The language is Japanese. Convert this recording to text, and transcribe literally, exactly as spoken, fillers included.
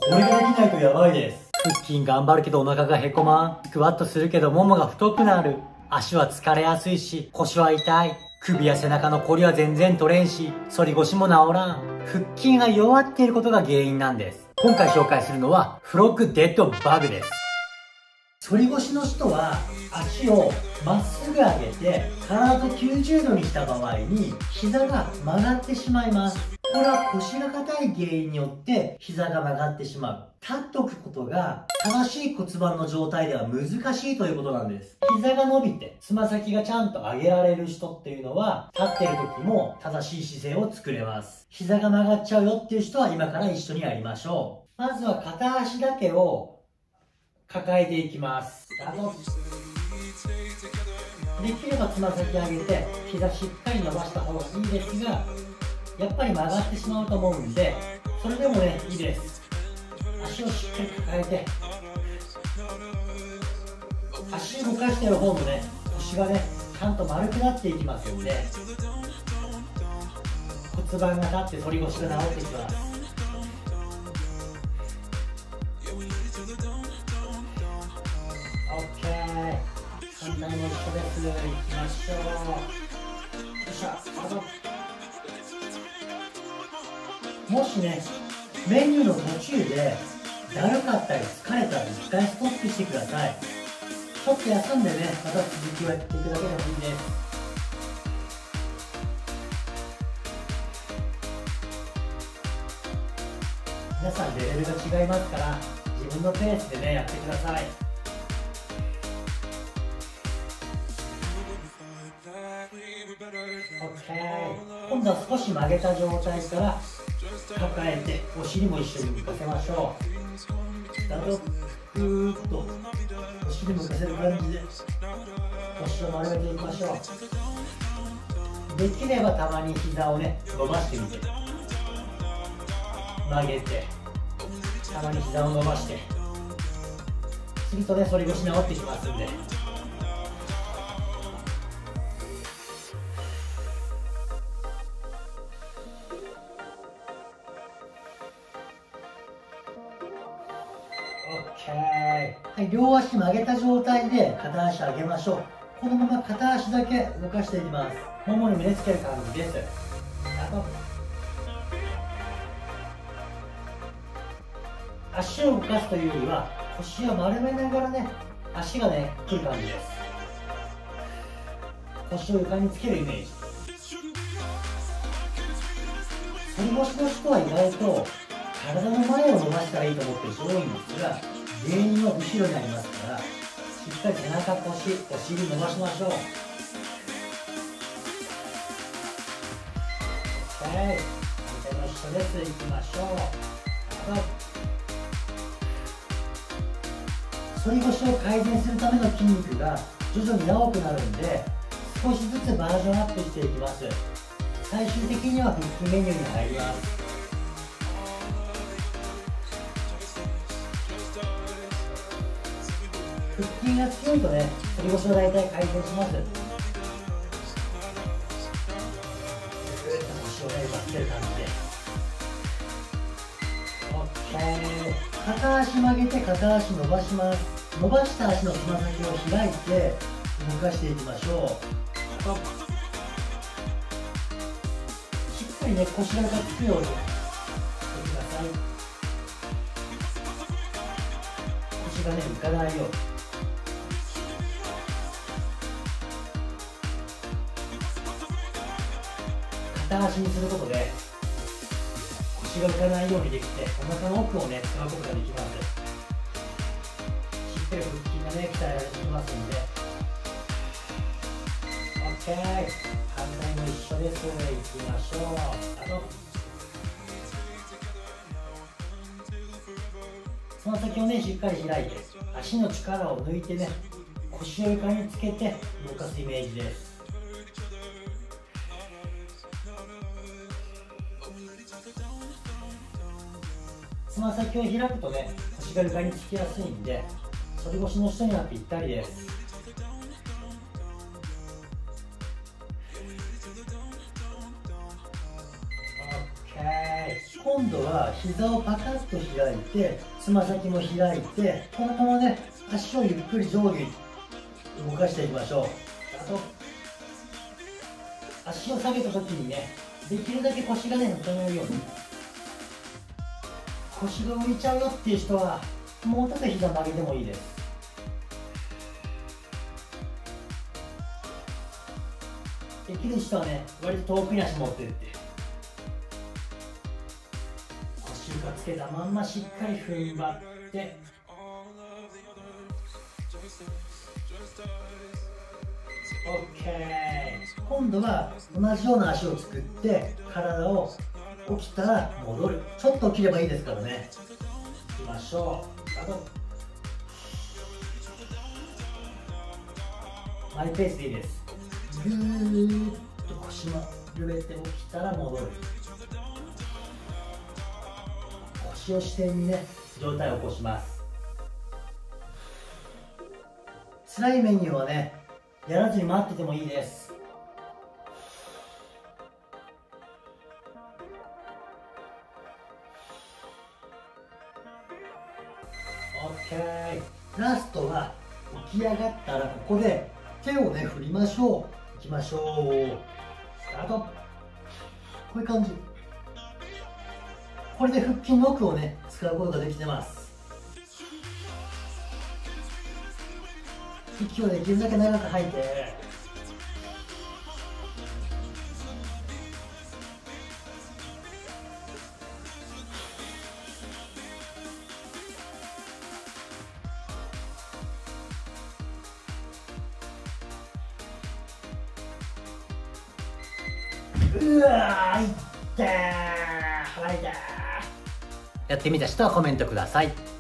これができないとやばいです。腹筋頑張るけどお腹がへこまん。スクワットするけどももが太くなる。足は疲れやすいし、腰は痛い。首や背中のこりは全然取れんし、反り腰も治らん。腹筋が弱っていることが原因なんです。今回紹介するのは、フロッグデッドバグです。反り腰の人は、足をまっすぐ上げて、体ときゅうじゅうどにした場合に、膝が曲がってしまいます。これは腰が硬い原因によって膝が曲がってしまう。立っておくことが正しい骨盤の状態では難しいということなんです。膝が伸びてつま先がちゃんと上げられる人っていうのは立ってる時も正しい姿勢を作れます。膝が曲がっちゃうよっていう人は今から一緒にやりましょう。まずは片足だけを抱えていきます。できればつま先上げて膝しっかり伸ばした方がいいですが、やっぱり曲がってしまうと思うんで、それでもね、いいです。足をしっかり抱えて、足動かしてる方もね、腰がね、ちゃんと丸くなっていきますんで、骨盤が立って反り腰が治ってきます。オッケー。反対も一緒です。いきましょう。よっしゃ、あと。もしね、メニューの途中でだるかったり疲れたら一回ストップしてください。ちょっと休んでね、また続きをやっていくだけでもいいです。皆さんレベルが違いますから自分のペースでね、やってください。OK。今度は少し曲げた状態から抱えてお尻も一緒に向かせましょう。だとぐーっとお尻向かせる感じで腰を丸めていきましょう。できればたまに膝をね伸ばしてみて、曲げてたまに膝を伸ばして、するとね反り腰治ってきますんで。はい、両足曲げた状態で片足上げましょう。このまま片足だけ動かしていきます。ももに胸つける感じです。あと足を動かすというよりは腰を丸めながらね、足がね来る感じです。腰を床につけるイメージ。反り腰の人は意外と体の前を伸ばしたらいいと思ってる人多いんですが、原因は後ろにありますから、しっかり背中、腰、お尻伸ばしましょう。はい、反対も一緒です。いきましょう。反り腰を改善するための筋肉が徐々に長くなるんで、少しずつバージョンアップしていきます。最終的には腹筋メニューに入ります。腹筋が強いとね、反り腰は大体改善します。ぐーっと腰をね、今つける感じで。オッケー。片足曲げて片足伸ばします。伸ばした足のつま先を開いて動かしていきましょう。しっかりね、腰がつくようにしてください。腰がね、浮かないように。片足にすることで腰が浮かないようにできて、お腹の奥をね使うことができます。しっかり腹筋がね鍛えられてきますんで。 OK。 反対も一緒です。いきましょう。あとつま先をねしっかり開いて足の力を抜いてね、腰を床につけて動かすイメージです。つま先を開くとね、腰が床につきやすいんで、反り腰の人にはぴったりです。OK。今今度は膝をパカッと開いて、つま先も開いて、このままね、足をゆっくり上下に動かしていきましょう。あと足を下げた時にね、できるだけ腰がね浮かないように。腰が浮いちゃうよっていう人はもうちょっと膝曲げてもいいです。できる人はね、割と遠くに足持ってって腰床つけたまんましっかり踏ん張って、オッケー。今度は同じような足を作って体を起きたら戻る。ちょっと起きればいいですからね。いきましょう。スタート。マイペースでいいです。ぐーっと腰も揺れて起きたら戻る。腰を支点にね、上体を起こします。辛いメニューはね、やらずに待っててもいいです。オッケー。ラストは起き上がったらここで手をね振りましょう。いきましょう。スタート。こういう感じ。これで腹筋の奥をね使うことができてます。息をできるだけ長く吐いて、うわーいってー、吐いてー。やってみた人はコメントください。